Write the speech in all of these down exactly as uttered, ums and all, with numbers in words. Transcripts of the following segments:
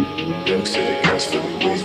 Young city gas for the week.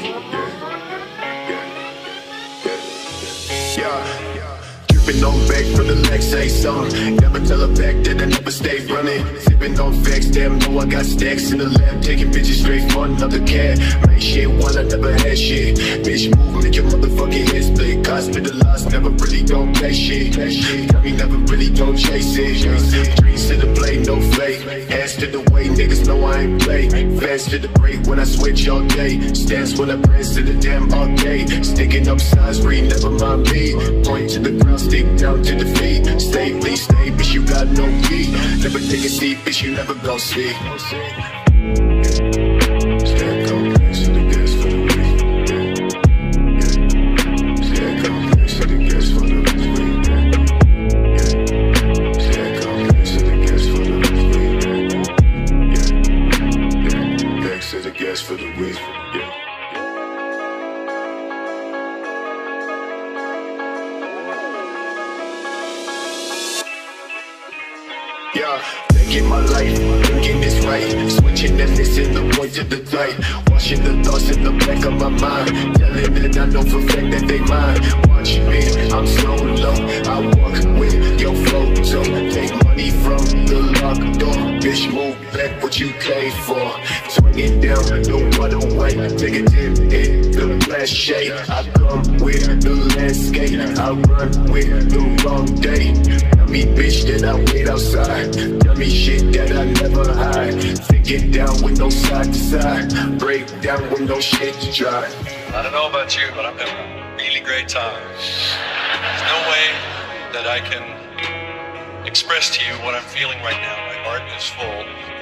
Yeah, yeah, yeah. Dripping on back from the legs, say something. Never tell her back that I never stay running. Sipping on facts, damn, know I got stacks in the lab. Taking bitches straight for another cat. Make shit one, I never had shit. Bitch, move, make your motherfucking head split. Hospitalized, never really gon' play shit. Tell me never really gon' chase it. Dreams to the blade, no fake. Hands to the way, niggas know I ain't play. Fast to the break when I switch all day. Stance when I press to the damn arcade. Sticking up signs, read, never mind me. Point to the ground, stick down to the feet. Stay, please stay, bitch, you got no key. Never take a seat, bitch, you never gon' see. Stack on place for the gas for the week. Stack on place for the gas for the week. Stack on place for the gas for the week. Stacks to the gas for the week. Yeah, thinking my life, thinking it's right. Switching and missing the point to the light. Washing the thoughts in the back of my mind. Telling that I know for a fact that they mine. Watch me, I'm so low. I walk with your photo. Take money from the locked door. Bitch, move back what you paid for. Swing it down, no other way. Take a dip in the glass shade. I come with the landscape. I run with the wrong day. Tell me bitch that I wait outside. Tell me shit that I never hide. Think it down with no side to side. Break down with no shit to try. I don't know about you, but I'm having a really great time. There's no way that I can express to you what I'm feeling right now. My heart is full.